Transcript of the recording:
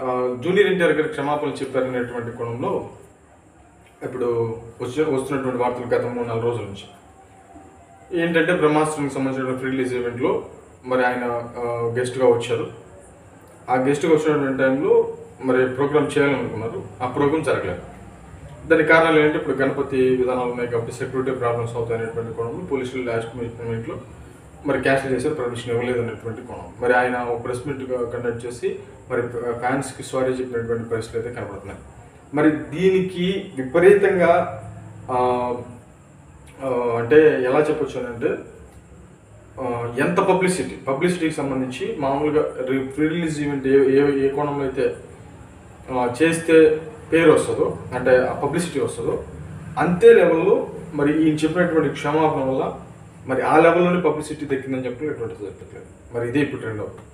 Junior NTR గారికి క్షమాపణలు చెప్పారనేటువంటి కోణంలో ఇప్పుడు వస్తున్నటువంటి వార్తలు గత 3-4 రోజుల నుంచి ఏంటంటే బ్రహ్మాస్త్రానికి సంబంధించిన ఫ్రీ రిలీజ్ ఈవెంట్లో మరి ఆయన గెస్ట్గా వచ్చారు. ఆ గెస్ట్గా వచ్చినటువంటి టైంలో మరి ప్రోగ్రామ్ చేయాలనుకున్నారు. ఆ ప్రోగ్రామ్ జరగలేదు. దానికి కారణాలు ఏంటంటే ఇప్పుడు గణపతి విధానాలు ఉన్నాయి కాబట్టి సెక్యూరిటీ ప్రాబ్లమ్స్ అవుతాయనేటువంటి కోణంలో పోలీసులు లాస్ట్ మినిట్లో మరి క్యాన్సిల్ చేసి పర్మిషన్ ఇవ్వలేదు అనేటువంటి కోణం. మరి ఆయన ఒక ప్రెస్ మీట్ కండక్ట్ చేసి మరి ఫ్యాన్స్కి సారీ చెప్పినటువంటి పరిస్థితులు అయితే కనబడుతున్నాయి. మరి దీనికి విపరీతంగా అంటే ఎలా చెప్పొచ్చు అంటే ఎంత పబ్లిసిటీకి సంబంధించి మామూలుగా ఫ్రీ రిలీజ్ ఈవెంట్ ఏ కోణంలో అయితే చేస్తే పేరు వస్తుందో అంటే ఆ పబ్లిసిటీ వస్తుందో అంతే లెవెల్లో మరి ఈయన చెప్పినటువంటి క్షమాపణ వల్ల మరి ఆ లెవెల్లోనే పబ్లిసిటీ దక్కిందని చెప్పినటువంటి జరుగుతుంది. మరి ఇదే ఇప్పుడు ట్రెండ్ అవుతుంది.